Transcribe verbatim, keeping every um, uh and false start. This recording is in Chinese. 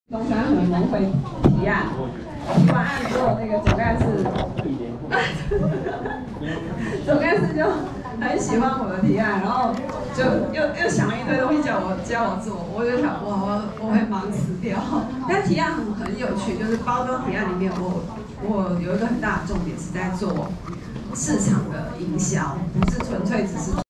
东山河农会提案，提完案之后，那个总干事，总干事就很喜欢我的提案，然后就又又想了一堆东西叫我教我做，我就想哇，我我会忙死掉。但提案很很有趣，就是包装提案里面我我有一个很大的重点是在做市场的营销，不是纯粹只是。